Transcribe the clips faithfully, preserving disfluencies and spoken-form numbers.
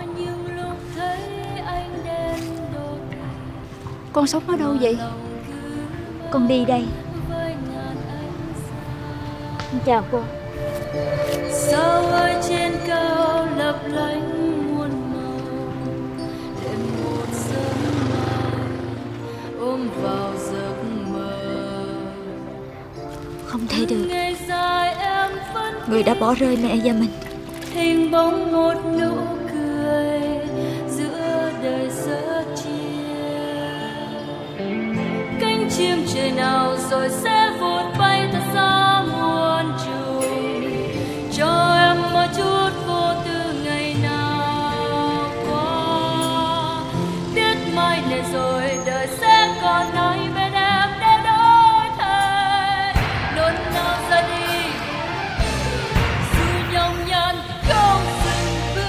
Con sống ở đâu vậy? Con đi đây. Chào cô. Sao ơi trên cao lấp lánh muôn màu, đêm một sớm mai ôm vào giấc mơ. Không thể được. Người đã bỏ rơi mẹ và mình. Hình bóng một nụ cười giữa đời rất chia. Cánh chim trời nào rồi sẽ vụt bay thật xa muôn trùng, cho em một chút vô tư ngày nào qua. Biết mai này rồi đời sẽ còn ai bên em để đổi thay. Luôn nào ra đi dù nhọc nhằn không dừng bước.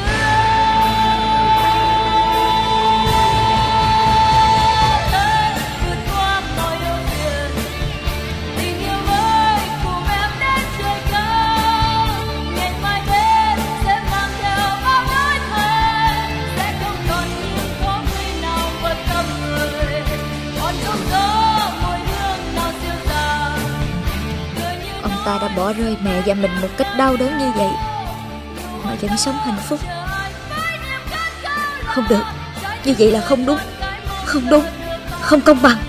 Hãy vượt qua mọi ưu phiền, tình yêu mới cùng em đến trời cao. Ngày mai đến sẽ mang theo bao nỗi thề, sẽ không còn những khó khăn nào vượt tâm người. Còn trong gió mùi hương nào dịu dàng. Ông ta đã bỏ rơi mẹ và mình một cách đau đớn như vậy mà vẫn sống hạnh phúc. Không được, như vậy là không đúng. Không đúng, không công bằng.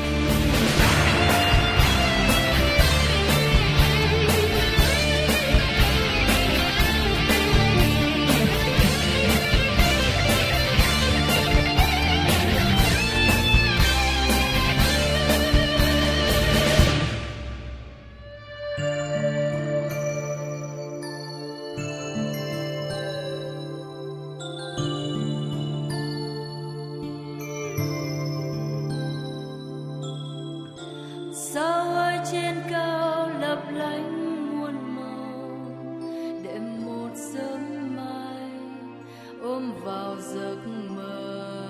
Sao ơi trên cao lấp lánh muôn màu, đêm một sớm mai ôm vào giấc mơ.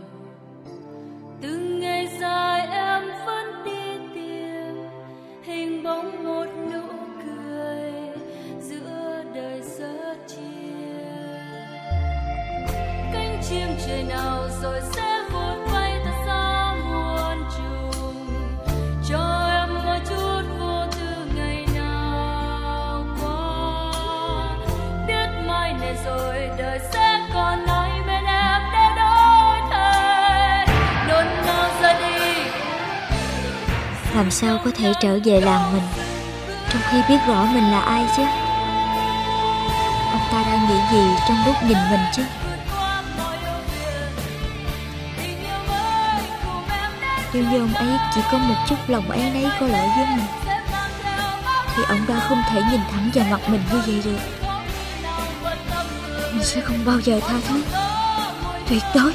Từng ngày dài em vẫn đi tìm hình bóng một nụ cười giữa đời rất chia. Cánh chim trời nào rồi sẽ vụt bay thật xa muôn trùng, cho em một chút vô tư ngày nào qua. Biết mai này rồi đời sẽ còn ai bên em để đổi thay. Đốn nào ra đi Làm sao có thể trở về làng mình trong khi biết rõ mình là ai chứ? Ông ta đang nghĩ gì trong lúc nhìn mình chứ? Nếu như ông ấy chỉ có một chút lòng áy náy có lỗi với mình thì ông đã không thể nhìn thẳng vào mặt mình như vậy được. Mình sẽ không bao giờ tha thứ, tuyệt đối.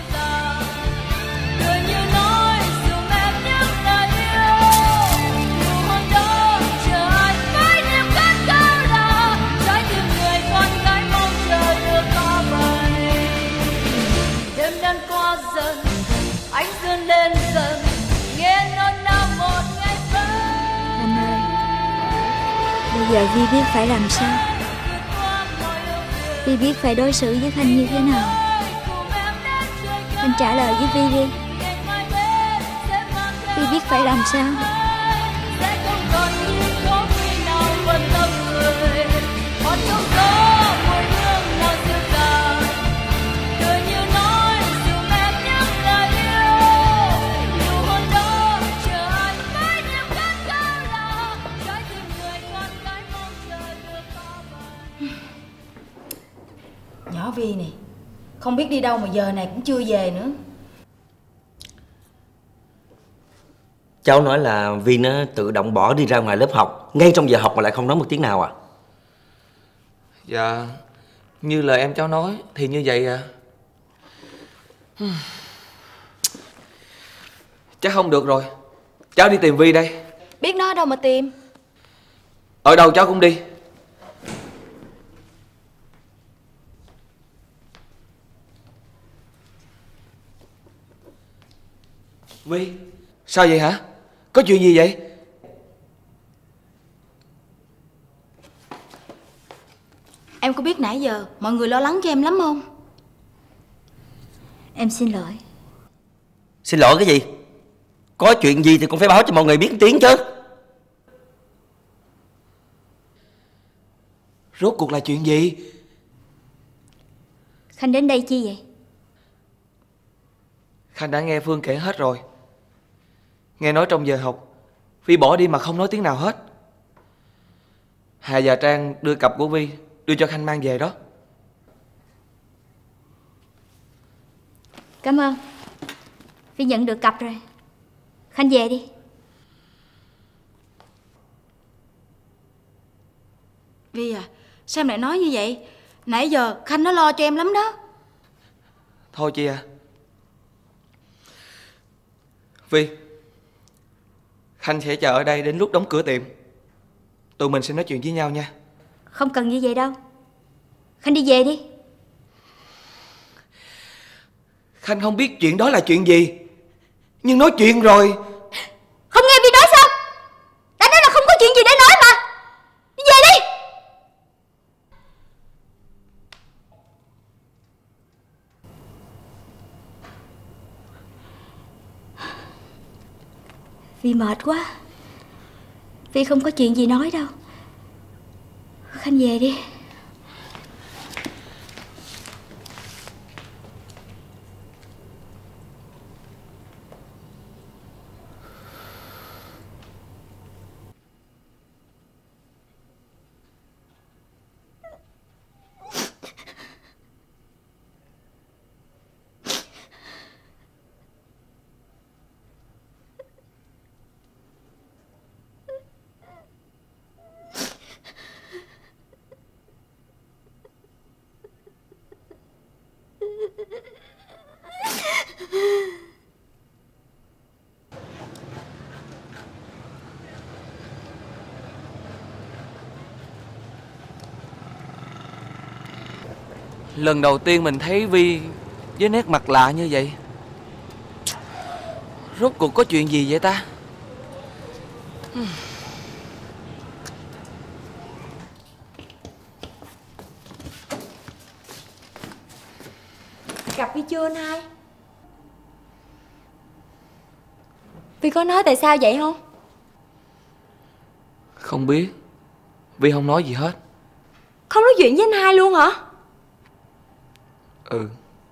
Anh dần lên dần nghe nỗi đau một ngày vơi. Anh ơi, bây giờ Vi biết phải làm sao. Vi biết phải đối xử với Khanh như thế nào. Khanh trả lời với Vi đi. Vi biết phải làm sao. Sẽ không còn những khó khăn nào vượt tâm người. Còn trong gió mùi hương nào dịu dàng. Đời như nói dù em nhắc lời yêu. Nụ hôn đó chờ anh mãi niềm khát khao là trái tim người con gái mong chờ được có bạn. Nhỏ Vi này, không biết đi đâu mà giờ này cũng chưa về nữa. Cháu nói là Vi nó tự động bỏ đi ra ngoài lớp học ngay trong giờ học mà lại không nói một tiếng nào à? Dạ, như lời em cháu nói thì như vậy à. Chắc không được rồi, cháu đi tìm Vi đây. Biết nó ở đâu mà tìm? Ở đâu cháu cũng đi. Vi, sao vậy hả? Có chuyện gì vậy? Em có biết nãy giờ mọi người lo lắng cho em lắm không? Em xin lỗi. Xin lỗi cái gì? Có chuyện gì thì cũng phải báo cho mọi người biết tiếng chứ. Rốt cuộc là chuyện gì? Khanh đến đây chi vậy? Khanh đã nghe Phương kể hết rồi. Nghe nói trong giờ học Vi bỏ đi mà không nói tiếng nào hết. Hà và Trang đưa cặp của Vi đưa cho Khanh mang về đó. Cảm ơn. Vi nhận được cặp rồi. Khanh về đi. Vi à, sao em lại nói như vậy? Nãy giờ Khanh nó lo cho em lắm đó. Thôi chị à. Vi, Khanh sẽ chờ ở đây đến lúc đóng cửa tiệm. Tụi mình sẽ nói chuyện với nhau nha. Không cần như vậy đâu. Khanh đi về đi. Khanh không biết chuyện đó là chuyện gì, nhưng nói chuyện rồi. Không nghe Vi nói sao? Đã nói là không có chuyện gì để nói mà. Đi về đi. Vi mệt quá. Vi không có chuyện gì nói đâu. Khanh về đi. Lần đầu tiên mình thấy Vi với nét mặt lạ như vậy. Rốt cuộc có chuyện gì vậy ta? Gặp Vi chưa anh hai? Vi có nói tại sao vậy không? Không biết. Vi không nói gì hết. Không nói chuyện với anh hai luôn hả? Ừ.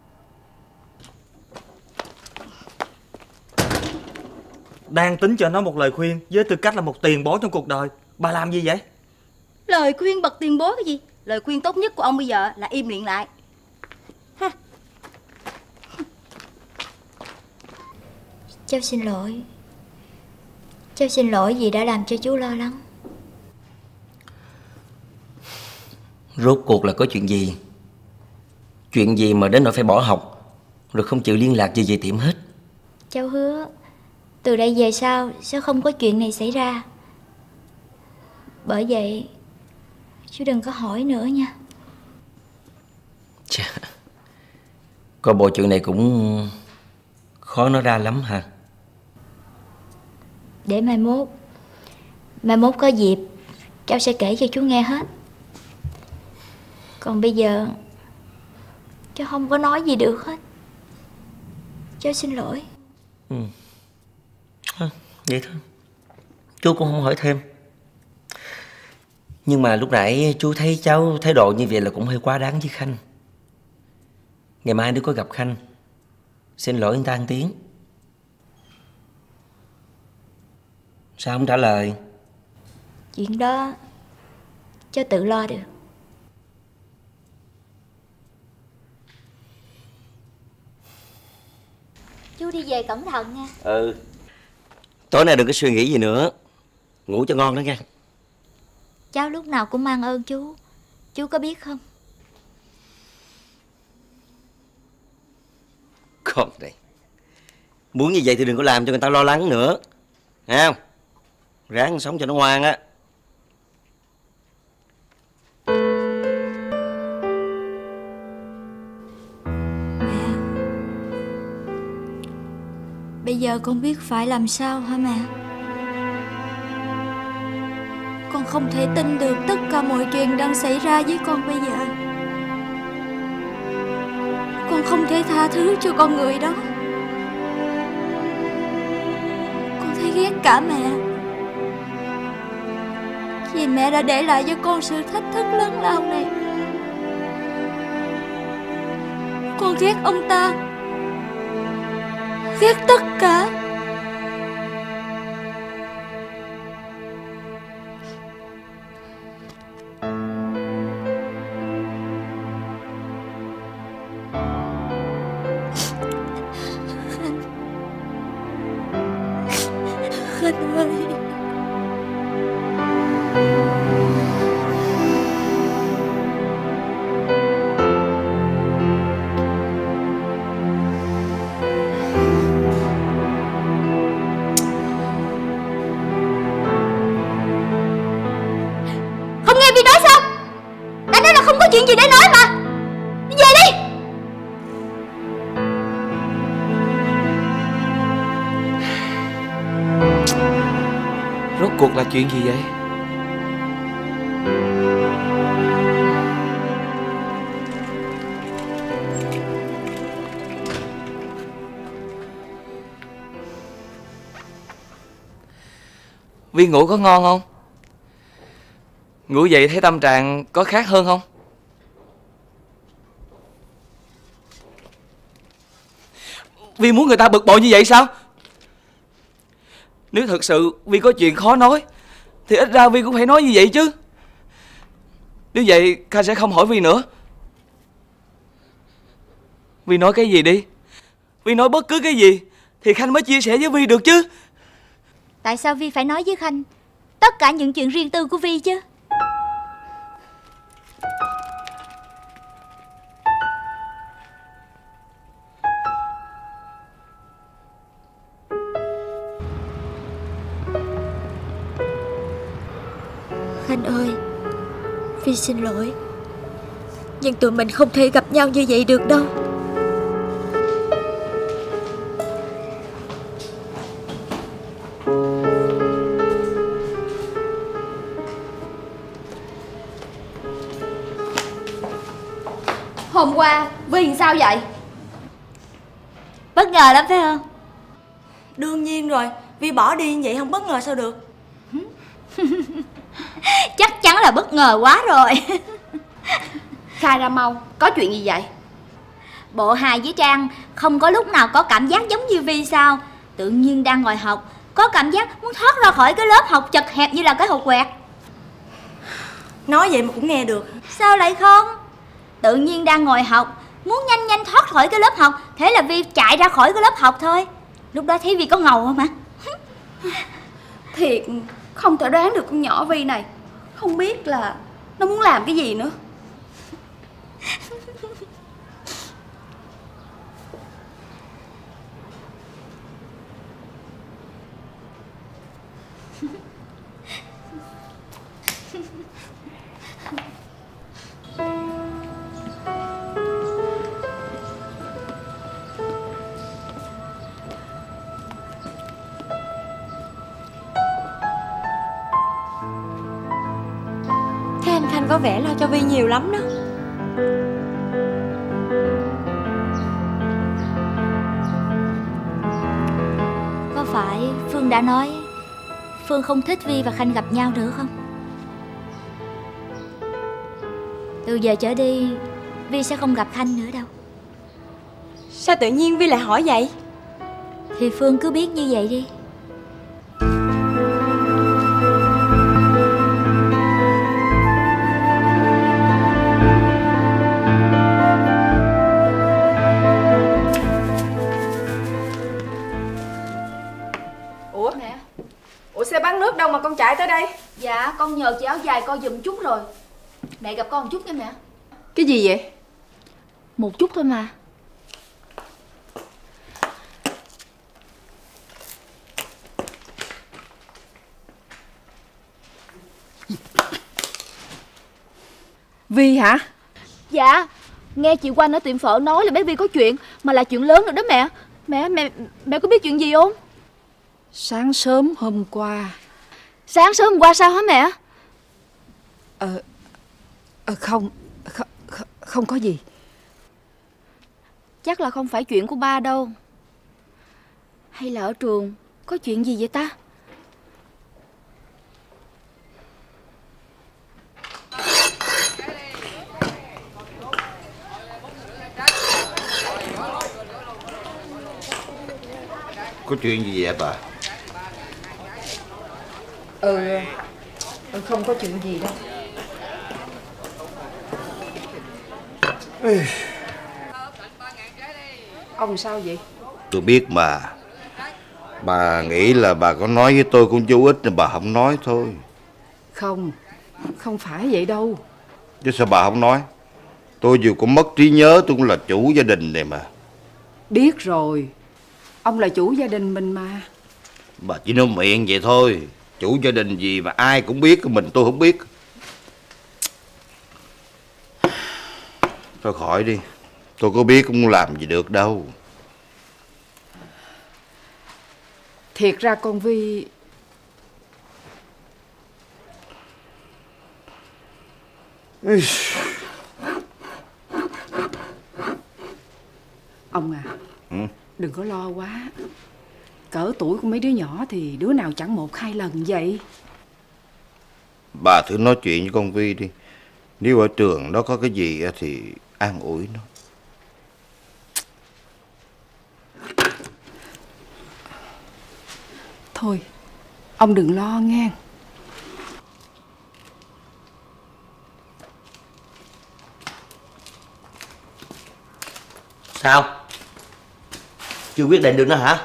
Đang tính cho nó một lời khuyên với tư cách là một tiền bối trong cuộc đời. Bà làm gì vậy? Lời khuyên bậc tiền bối cái gì? Lời khuyên tốt nhất của ông bây giờ là im miệng lại. Ha. Cháu xin lỗi. Cháu xin lỗi vì đã làm cho chú lo lắng. Rốt cuộc là có chuyện gì? Chuyện gì mà đến nỗi phải bỏ học rồi không chịu liên lạc gì về tiệm hết? Cháu hứa từ đây về sau sẽ không có chuyện này xảy ra. Bởi vậy chú đừng có hỏi nữa nha. Chà, coi bộ chuyện này cũng khó nói ra lắm hả? Để mai mốt Mai mốt có dịp cháu sẽ kể cho chú nghe hết. Còn bây giờ cháu không có nói gì được hết. Cháu xin lỗi. Ừ. À, vậy thôi. Chú cũng không hỏi thêm. Nhưng mà lúc nãy chú thấy cháu thái độ như vậy là cũng hơi quá đáng với Khanh. Ngày mai nếu có gặp Khanh, xin lỗi anh ta một tiếng. Sao không trả lời? Chuyện đó cháu tự lo được. Chú đi về cẩn thận nha. Ừ. Tối nay đừng có suy nghĩ gì nữa. Ngủ cho ngon đó nha. Cháu lúc nào cũng mang ơn chú. Chú có biết không? Con này, muốn như vậy thì đừng có làm cho người ta lo lắng nữa. Nghe không? Ráng sống cho nó ngoan á. Mẹ, bây giờ con biết phải làm sao hả mẹ? Con không thể tin được tất cả mọi chuyện đang xảy ra với con bây giờ. Con Con không thể tha thứ cho con người đó. Con thấy ghét cả mẹ, vì mẹ đã để lại cho con sự thách thức lớn lao này. Con ghét ông ta, ghét tất cả. Khanh ơi, không nghe Vi nói sao? Đã nói là không có chuyện gì để nói mà. Đi về đi. Rốt cuộc là chuyện gì vậy? Vi ngủ có ngon không? Ngủ dậy thấy tâm trạng có khác hơn không? Vi muốn người ta bực bội như vậy sao? Nếu thật sự Vi có chuyện khó nói thì ít ra Vi cũng phải nói như vậy chứ. Nếu vậy Khanh sẽ không hỏi Vi nữa. Vi nói cái gì đi. Vi nói bất cứ cái gì thì Khanh mới chia sẻ với Vi được chứ. tại sao Vi phải nói với Khanh tất cả những chuyện riêng tư của Vi chứ? Khanh ơi, Vi xin lỗi, nhưng tụi mình không thể gặp nhau như vậy được đâu. Hôm qua Vi làm sao vậy? Bất ngờ lắm phải không? Đương nhiên rồi, Vi bỏ đi như vậy không bất ngờ sao được. Chắc chắn là bất ngờ quá rồi. Khai ra mau, có chuyện gì vậy? Bộ Hài với Trang không có lúc nào có cảm giác giống như Vi sao? Tự nhiên đang ngồi học, có cảm giác muốn thoát ra khỏi cái lớp học chật hẹp như là cái hột quẹt. Nói vậy mà cũng nghe được. Sao lại không? Tự nhiên đang ngồi học, muốn nhanh nhanh thoát khỏi cái lớp học, thế là Vi chạy ra khỏi cái lớp học thôi. Lúc đó thấy Vi có ngầu không hả? Thiệt không thể đoán được con nhỏ Vi này. Không biết là nó muốn làm cái gì nữa. Thế anh Khanh có vẻ lo cho Vi nhiều lắm đó. Có phải Phương đã nói Phương không thích Vi và Khanh gặp nhau nữa không? Từ giờ trở đi Vi sẽ không gặp Khanh nữa đâu. Sao tự nhiên Vi lại hỏi vậy? Thì Phương cứ biết như vậy đi. Ủa mẹ, ủa xe bán nước đâu mà con chạy tới đây? Dạ con nhờ chị áo dài coi giùm chút rồi. Mẹ gặp con một chút nha mẹ. Cái gì vậy? Một chút thôi mà. Vi hả? Dạ, nghe chị Quanh ở tiệm phở nói là bé Vi có chuyện, mà là chuyện lớn rồi đó mẹ. Mẹ, mẹ, mẹ có biết chuyện gì không? Sáng sớm hôm qua. Sáng sớm hôm qua sao hả mẹ? Ờ, ờ không, không, không có gì. chắc là không phải chuyện của ba đâu. Hay là ở trường có chuyện gì vậy ta? Có chuyện gì vậy bà? Ừ, không có chuyện gì đâu. Ông sao vậy? Tôi biết mà. Bà nghĩ là bà có nói với tôi cũng vô ích nên bà không nói thôi. Không, không phải vậy đâu. Chứ sao bà không nói? Tôi dù có mất trí nhớ tôi cũng là chủ gia đình này mà. Biết rồi, ông là chủ gia đình mình mà. Bà chỉ nói miệng vậy thôi. Chủ gia đình gì mà ai cũng biết, mình tôi không biết. Thôi khỏi đi. Tôi có biết cũng làm gì được đâu. Thiệt ra con Vi... Ông à, ừ? Đừng có lo quá. Cỡ tuổi của mấy đứa nhỏ thì đứa nào chẳng một hai lần vậy. Bà thử nói chuyện với con Vi đi. Nếu ở trường nó có cái gì thì an ủi nó. Thôi, ông đừng lo nghe. Sao? Chưa quyết định được nữa hả?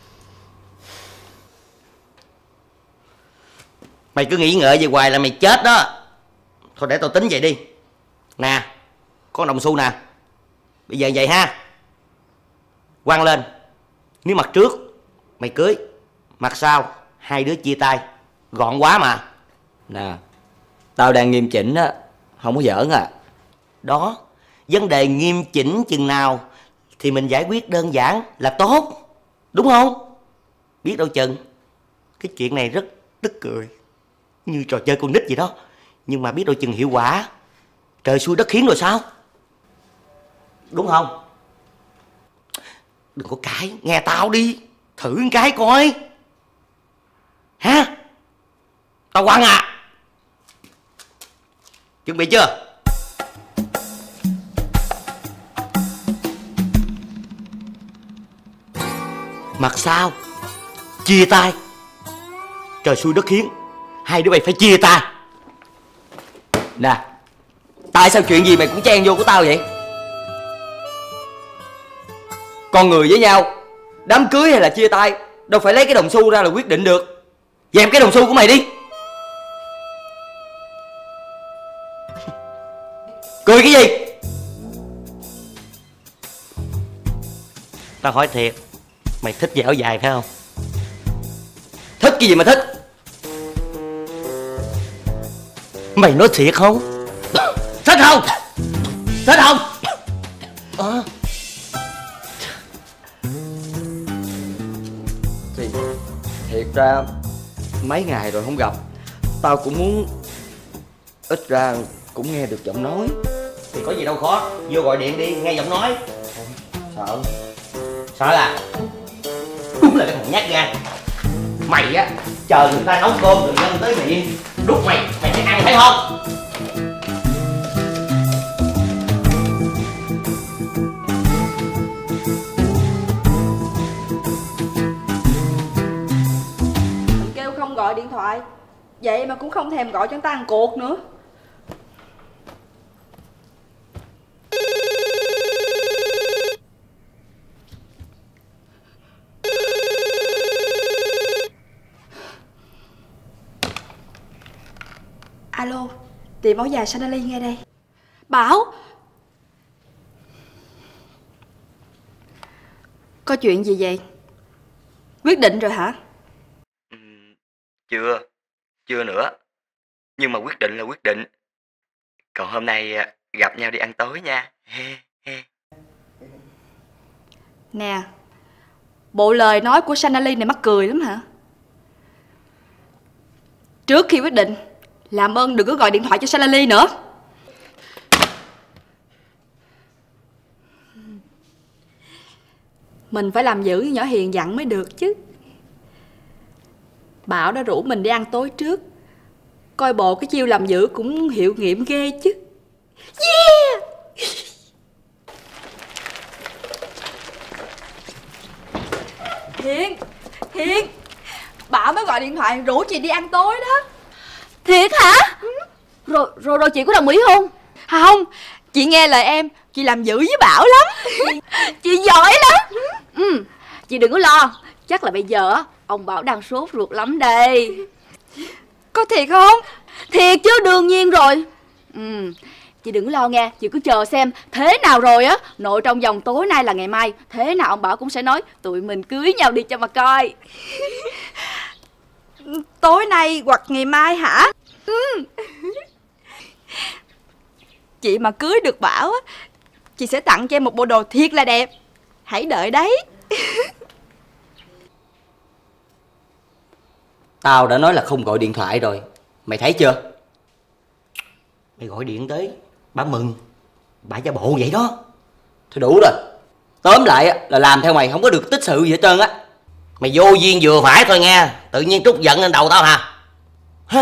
Mày cứ nghĩ ngợi về hoài là mày chết đó. Thôi để tao tính vậy đi. Nè, có đồng xu nè. Bây giờ vậy ha. Quăng lên. Nếu mặt trước mày cưới, mặt sau hai đứa chia tay. Gọn quá mà. Nè, tao đang nghiêm chỉnh á, không có giỡn à. Đó, vấn đề nghiêm chỉnh chừng nào thì mình giải quyết đơn giản là tốt. Đúng không? Biết đâu chừng cái chuyện này rất tức cười, như trò chơi con nít vậy đó. Nhưng mà biết đâu chừng hiệu quả trời xui đất khiến rồi sao? Đúng không? Đừng có cãi, nghe tao đi. Thử một cái coi. Hả? Tao quăng à? Chuẩn bị chưa? Mặt sau chia tay. Trời xui đất khiến, hai đứa bay phải chia tay. Nè, tại sao chuyện gì mày cũng chen vô của tao vậy? Con người với nhau, đám cưới hay là chia tay đâu phải lấy cái đồng xu ra là quyết định được. Dẹp cái đồng xu của mày đi. Cười cái gì? Tao hỏi thiệt, mày thích dẻo dài phải không? Thích cái gì mà thích? Mày nói thiệt không? Thích không? Thích không? À. Thì thiệt ra mấy ngày rồi không gặp, tao cũng muốn ít ra cũng nghe được giọng nói. Thì có gì đâu khó, vô gọi điện đi, nghe giọng nói. Sợ? Sợ là đúng là cái thằng nhát gan. Mày á, chờ người ta nấu cơm rồi nhân tới miệng, lúc mày, mày phải ăn phải không? Mình kêu không gọi điện thoại, vậy mà cũng không thèm gọi cho người ta ăn cuộc nữa. Alo, tiệm áo dài Sanali nghe đây. Bảo, có chuyện gì vậy? Quyết định rồi hả? Ừ, chưa, chưa nữa. Nhưng mà quyết định là quyết định. Còn hôm nay gặp nhau đi ăn tối nha. He, he. Nè, bộ lời nói của Sanali này mắc cười lắm hả? Trước khi quyết định, làm ơn đừng có gọi điện thoại cho Sanali nữa. Mình phải làm dữ với nhỏ Hiền dặn mới được chứ. Bảo đã rủ mình đi ăn tối trước. Coi bộ cái chiêu làm dữ cũng hiệu nghiệm ghê chứ. Yeah! Hiền, Hiền, Bảo mới gọi điện thoại rủ chị đi ăn tối đó. Thiệt hả? Ừ. Rồi, rồi rồi chị có đồng ý không? Không, chị nghe lời em, chị làm dữ với Bảo lắm. Chị giỏi lắm. Ừ, chị đừng có lo. Chắc là bây giờ ông Bảo đang sốt ruột lắm đây. Có thiệt không? Thiệt chứ, đương nhiên rồi. Ừ, chị đừng có lo nghe. Chị cứ chờ xem thế nào rồi á, nội trong vòng tối nay là ngày mai, thế nào ông Bảo cũng sẽ nói tụi mình cưới nhau đi cho mà coi. Tối nay hoặc ngày mai hả? Ừ. Chị mà cưới được Bảo á, chị sẽ tặng cho em một bộ đồ thiệt là đẹp. Hãy đợi đấy. Tao đã nói là không gọi điện thoại rồi, mày thấy chưa? Mày gọi điện tới, bà mừng, bà giả bộ vậy đó. Thôi đủ rồi. Tóm lại là làm theo mày không có được tích sự gì hết trơn á. Mày vô duyên vừa phải thôi nghe. Tự nhiên trút giận lên đầu tao hả? Hả?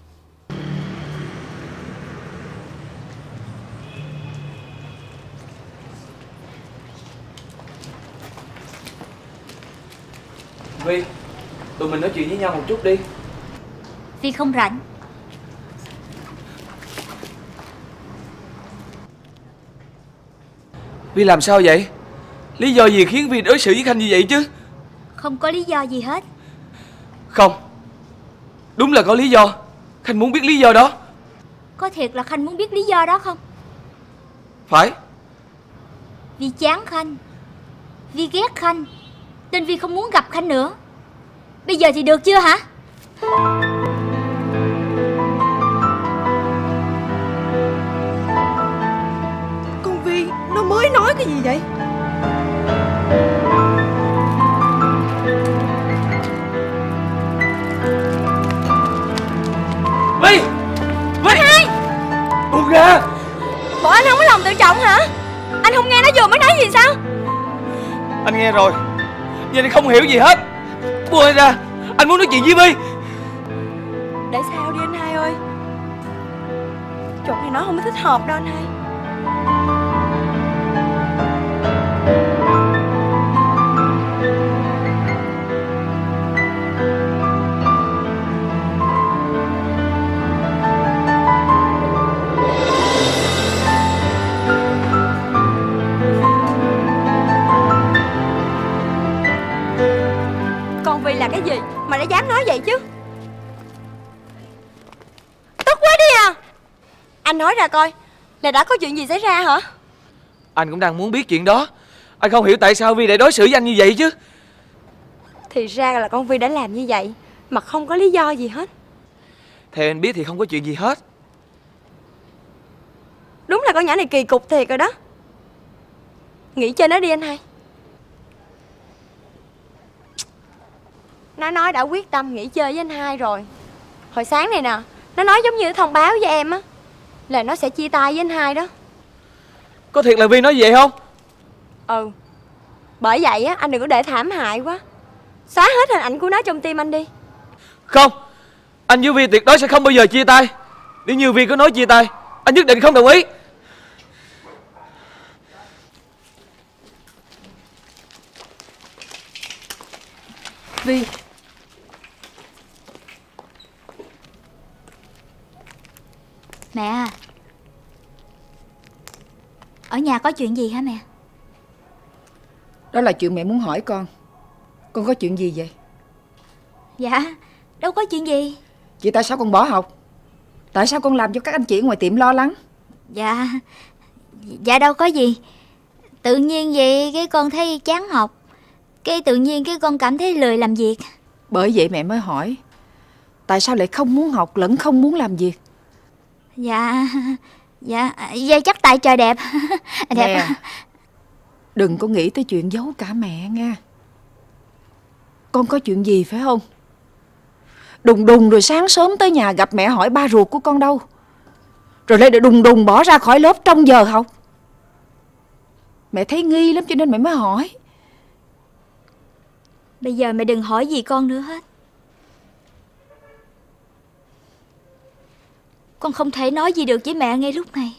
Vi, tụi mình nói chuyện với nhau một chút đi. Vi không rảnh. Vi làm sao vậy? Lý do gì khiến Vi đối xử với Khanh như vậy chứ? Không có lý do gì hết. Không, đúng là có lý do. Khanh muốn biết lý do đó. Có thiệt là Khanh muốn biết lý do đó không? Phải. Vi chán Khanh, Vi ghét Khanh, nên Vi không muốn gặp Khanh nữa. Bây giờ thì được chưa hả? Con Vi nó mới nói cái gì vậy? Vi! Vi! Hai! Buông ra! Bộ anh không có lòng tự trọng hả? Anh không nghe nó vừa mới nói gì sao? Anh nghe rồi, nhưng anh không hiểu gì hết. Buông anh ra, anh muốn nói chuyện với Vi. Để sao đi anh hai ơi. Chỗ này nó không có thích hợp đâu anh hai. Con Vi là cái gì mà nó dám nói vậy chứ? Tức quá đi à. Anh nói ra coi, là đã có chuyện gì xảy ra hả? Anh cũng đang muốn biết chuyện đó. Anh không hiểu tại sao Vi lại đối xử với anh như vậy chứ. Thì ra là con Vi đã làm như vậy mà không có lý do gì hết. Theo anh biết thì không có chuyện gì hết. Đúng là con nhỏ này kỳ cục thiệt rồi đó. Nghĩ chơi nó đi anh hai. Nó nói đã quyết tâm nghỉ chơi với anh hai rồi. Hồi sáng này nè, nó nói giống như thông báo với em á, là nó sẽ chia tay với anh hai đó. Có thiệt là Vi nói vậy không? Ừ. Bởi vậy á, anh đừng có để thảm hại quá. Xóa hết hình ảnh của nó trong tim anh đi. Không, anh với Vi tuyệt đối sẽ không bao giờ chia tay. Nếu như Vi có nói chia tay, anh nhất định không đồng ý. Vi, mẹ à, ở nhà có chuyện gì hả mẹ? Đó là chuyện mẹ muốn hỏi con. Con có chuyện gì vậy? Dạ, đâu có chuyện gì. Vậy tại sao con bỏ học? Tại sao con làm cho các anh chị ngoài tiệm lo lắng? Dạ, dạ đâu có gì. Tự nhiên vậy cái con thấy chán học, cái tự nhiên cái con cảm thấy lười làm việc. Bởi vậy mẹ mới hỏi, tại sao lại không muốn học lẫn không muốn làm việc? Dạ, dạ, dạ chắc tại trời đẹp. Đẹp. Nè, đừng có nghĩ tới chuyện giấu cả mẹ nha. Con có chuyện gì phải không? Đùng đùng rồi sáng sớm tới nhà gặp mẹ hỏi ba ruột của con đâu, rồi lại đùng đùng bỏ ra khỏi lớp trong giờ học. Mẹ thấy nghi lắm cho nên mẹ mới hỏi. Bây giờ mẹ đừng hỏi gì con nữa hết. Con không thể nói gì được với mẹ ngay lúc này.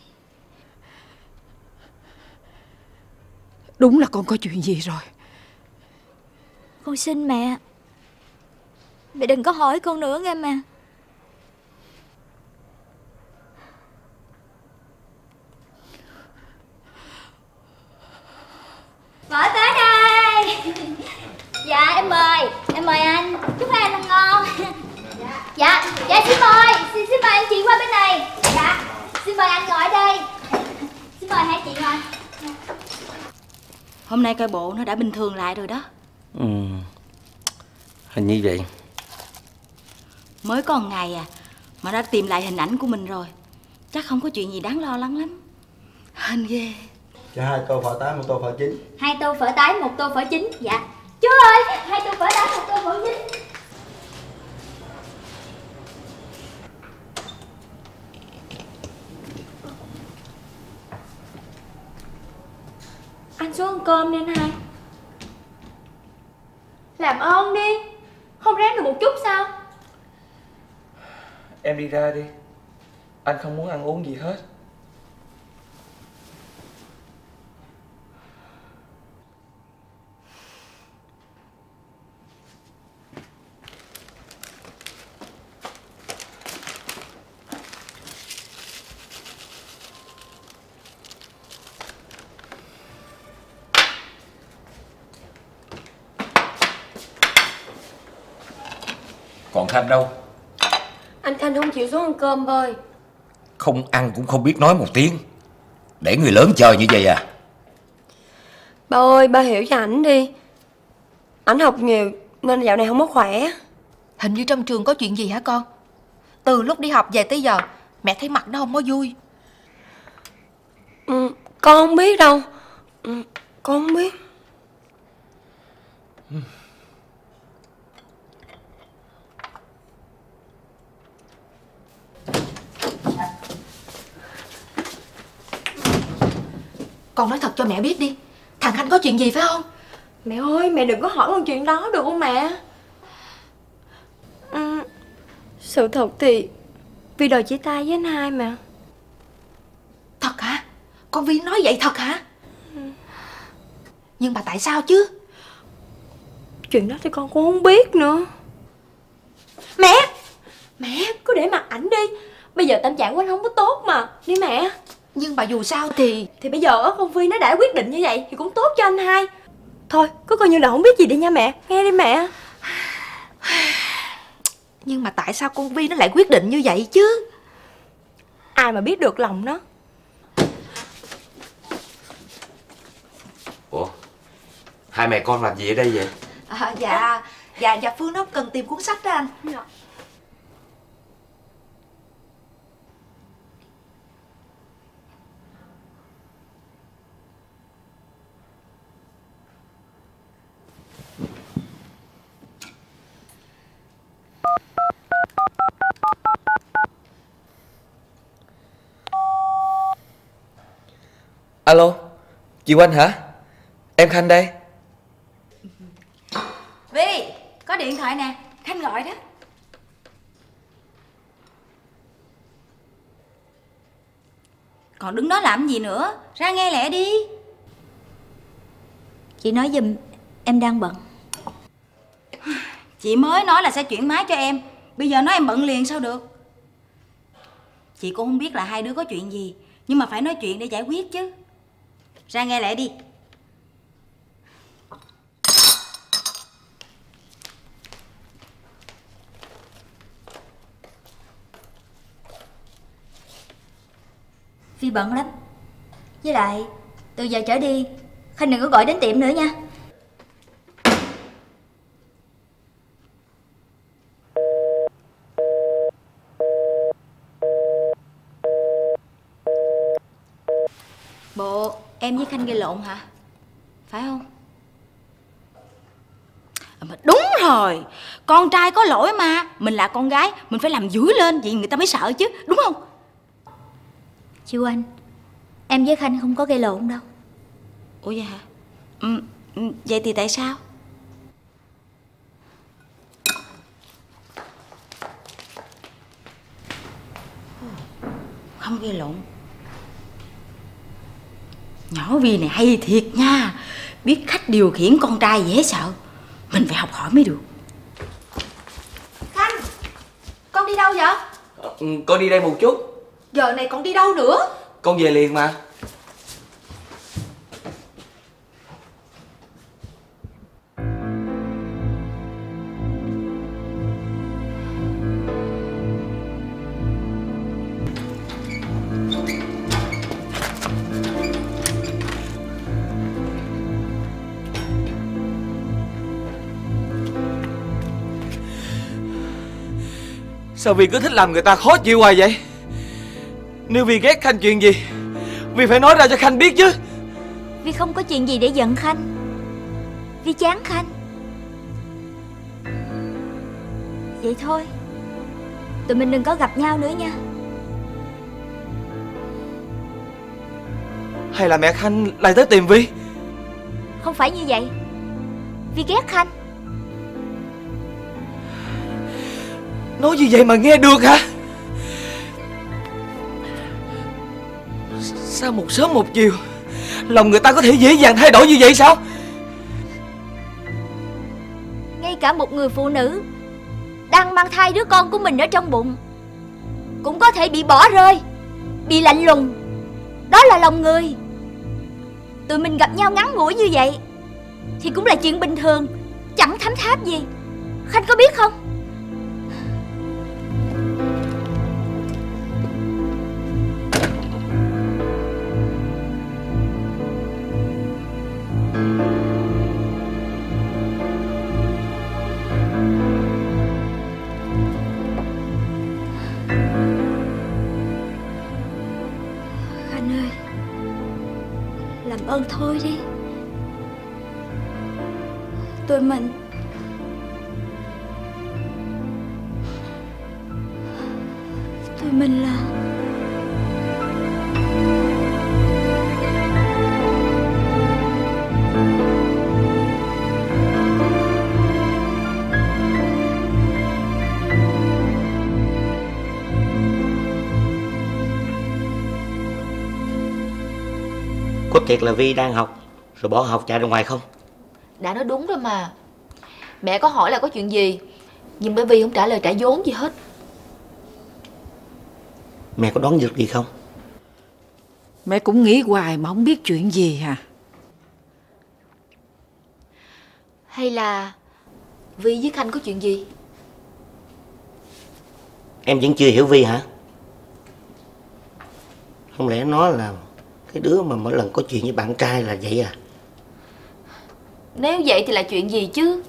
Đúng là con có chuyện gì rồi. Con xin mẹ, mẹ đừng có hỏi con nữa nghe mẹ. Vợ tới đây. Dạ em mời, em mời anh. Chúc hai anh ăn ngon. Dạ, dạ xin mời, xin xin mời anh chị qua bên này. Dạ, xin mời anh ngồi đây. Xin mời hai chị ngồi. Hôm nay coi bộ nó đã bình thường lại rồi đó. Ừ, hình như vậy. Mới có một ngày à mà đã tìm lại hình ảnh của mình rồi. Chắc không có chuyện gì đáng lo lắng lắm. Hên ghê. Cho hai tô phở tái, một tô phở chín. Hai tô phở tái, một tô phở chín. Dạ. Chú ơi, hai tô phở tái, một tô phở chín. Anh xuống ăn cơm đi anh hai. Làm ơn đi, không ráng được một chút sao? Em đi ra đi. Anh không muốn ăn uống gì hết. Còn Khanh đâu? Anh Khanh không chịu xuống ăn cơm thôi. Không ăn cũng không biết nói một tiếng. Để người lớn chờ như vậy à? Ba ơi, ba hiểu cho ảnh đi. Ảnh học nhiều nên dạo này không có khỏe. Hình như trong trường có chuyện gì hả con? Từ lúc đi học về tới giờ mẹ thấy mặt nó không có vui. Ừ, con không biết đâu. Ừ, con không biết. Ừ. Con nói thật cho mẹ biết đi. Thằng Khanh có chuyện gì phải không? Mẹ ơi, mẹ đừng có hỏi con chuyện đó được không mẹ? Ừ, sự thật thì Vi đòi chia tay với anh hai mà. Thật hả? Con Vi nói vậy thật hả? Ừ. Nhưng mà tại sao chứ? Chuyện đó thì con cũng không biết nữa. Mẹ! Mẹ, cứ để mặc ảnh đi. Bây giờ tâm trạng của anh không có tốt mà. Đi mẹ. Nhưng mà dù sao thì... Thì bây giờ con Vi nó đã quyết định như vậy thì cũng tốt cho anh hai. Thôi, cứ coi như là không biết gì đi nha mẹ. Nghe đi mẹ. Nhưng mà tại sao con Vi nó lại quyết định như vậy chứ? Ai mà biết được lòng nó. Ủa, hai mẹ con làm gì ở đây vậy? À, dạ, dạ, dạ Phương nó cần tìm cuốn sách đó anh. Dạ. Alo, chị Oanh hả? Em Khanh đây. Vi, có điện thoại nè, Khanh gọi đó. Còn đứng đó làm gì nữa, ra nghe lẹ đi. Chị nói giùm, em đang bận. Chị mới nói là sẽ chuyển máy cho em, bây giờ nói em bận liền sao được. Chị cũng không biết là hai đứa có chuyện gì, nhưng mà phải nói chuyện để giải quyết chứ. Ra nghe lẹ đi. Vi bận lắm. Với lại từ giờ trở đi Khanh đừng có gọi đến tiệm nữa nha. Bộ em với Khanh gây lộn hả? Phải không? Mà đúng rồi, con trai có lỗi mà. Mình là con gái, mình phải làm dữ lên, vậy người ta mới sợ chứ, đúng không? Chị Oanh, em với Khanh không có gây lộn đâu. Ủa vậy hả? Ừ, vậy thì tại sao? Không gây lộn. Nhỏ Vi này hay thiệt nha, biết cách điều khiển con trai dễ sợ. Mình phải học hỏi mới được. Khanh, con đi đâu vậy? Ừ, con đi đây một chút. Giờ này con đi đâu nữa? Con về liền mà. Sao Vi cứ thích làm người ta khó chịu hoài vậy? Nếu Vi ghét Khanh chuyện gì, Vi phải nói ra cho Khanh biết chứ. Vi không có chuyện gì để giận Khanh. Vi chán Khanh. Vậy thôi, tụi mình đừng có gặp nhau nữa nha. Hay là mẹ Khanh lại tới tìm Vi? Không phải như vậy. Vi ghét Khanh. Nói như vậy mà nghe được hả? Sao một sớm một chiều lòng người ta có thể dễ dàng thay đổi như vậy sao? Ngay cả một người phụ nữ đang mang thai đứa con của mình ở trong bụng cũng có thể bị bỏ rơi, bị lạnh lùng. Đó là lòng người. Tụi mình gặp nhau ngắn ngủi như vậy thì cũng là chuyện bình thường, chẳng thấm tháp gì. Khanh có biết không? Ơn thôi đi. Tụi mình Tụi mình là Có thiệt là Vi đang học rồi bỏ học chạy ra ngoài không? Đã nói đúng rồi mà. Mẹ có hỏi là có chuyện gì, nhưng bé Vi không trả lời trả vốn gì hết. Mẹ có đoán được gì không? Mẹ cũng nghĩ hoài mà không biết chuyện gì hả? Hay là Vi với Khanh có chuyện gì? Em vẫn chưa hiểu Vi hả? Không lẽ nó là cái đứa mà mỗi lần có chuyện với bạn trai là vậy à? Nếu vậy thì là chuyện gì chứ?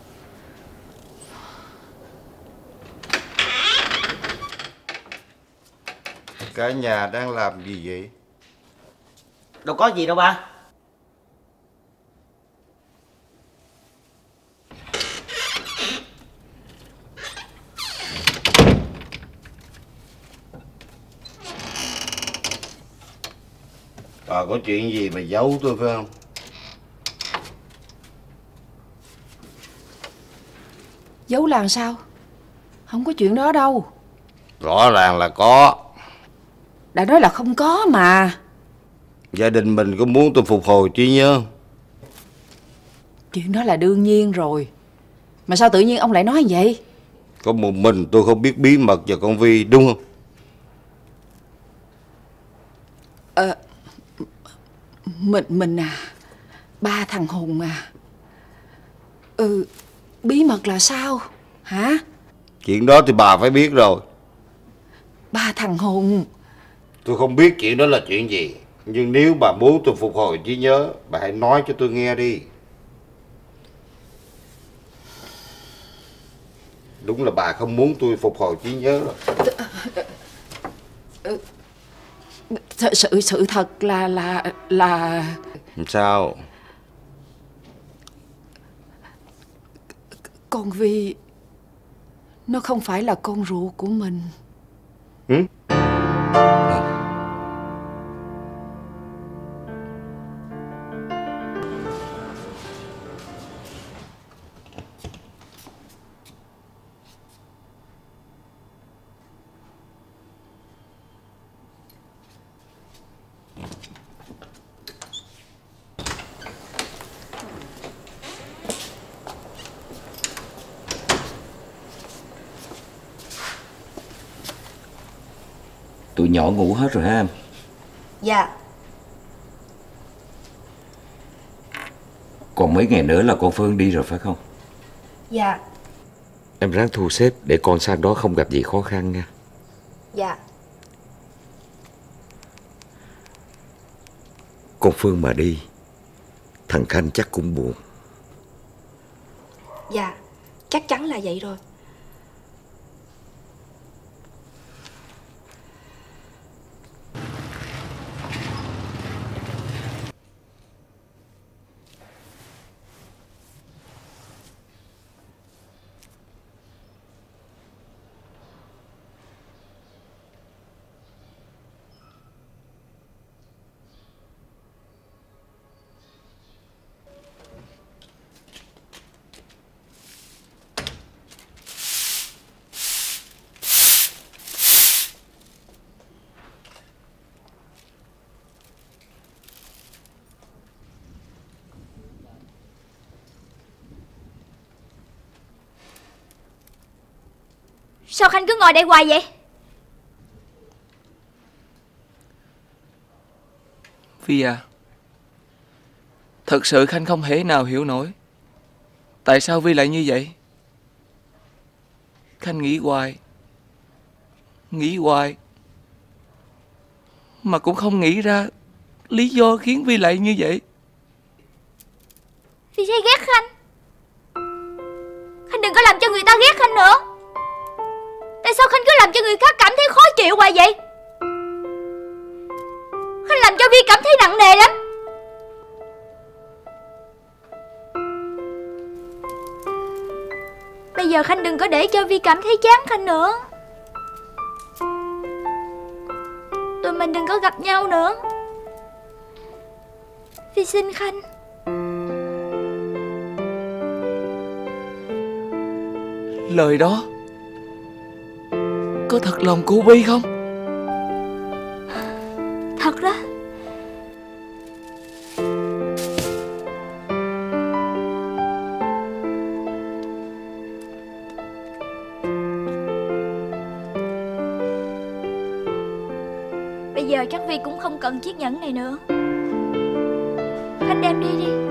Cả nhà đang làm gì vậy? Đâu có gì đâu ba. Bà có chuyện gì mà giấu tôi phải không? Giấu làm sao? Không có chuyện đó đâu. Rõ ràng là có. Đã nói là không có mà. Gia đình mình có muốn tôi phục hồi trí nhớ? Chuyện đó là đương nhiên rồi. Mà sao tự nhiên ông lại nói vậy? Có một mình tôi không biết bí mật về con Vi đúng không? Ờ, mình mình à, ba thằng Hùng à. Ừ, bí mật là sao hả? Chuyện đó thì bà phải biết rồi. Ba thằng Hùng. Tôi không biết chuyện đó là chuyện gì, nhưng nếu bà muốn tôi phục hồi trí nhớ, bà hãy nói cho tôi nghe đi. Đúng là bà không muốn tôi phục hồi trí nhớ rồi. Sự, sự, sự thật là là là Sao? Con Vi nó không phải là con ruột của mình. Ừ? tụi nhỏ ngủ hết rồi hả em? Dạ. Còn mấy ngày nữa là con Phương đi rồi phải không? Dạ. Em ráng thu xếp để con sang đó không gặp gì khó khăn nha. Dạ. Con Phương mà đi, thằng Khanh chắc cũng buồn. Dạ, chắc chắn là vậy rồi. Sao Khanh cứ ngồi đây hoài vậy? Phi à, thật sự Khanh không thể nào hiểu nổi tại sao Vi lại như vậy. Khanh nghĩ hoài, nghĩ hoài mà cũng không nghĩ ra lý do khiến Vi lại như vậy. Phi thấy ghét Khanh. Khanh đừng có làm cho người ta ghét Khanh nữa. Tại sao Khanh cứ làm cho người khác cảm thấy khó chịu hoài vậy? Khanh làm cho Vi cảm thấy nặng nề lắm. Bây giờ Khanh đừng có để cho Vi cảm thấy chán Khanh nữa. Tụi mình đừng có gặp nhau nữa. Vi xin Khanh. Lời đó có thật lòng của Vi không? Thật đó. Bây giờ chắc Vi cũng không cần chiếc nhẫn này nữa. Khanh đem đi đi.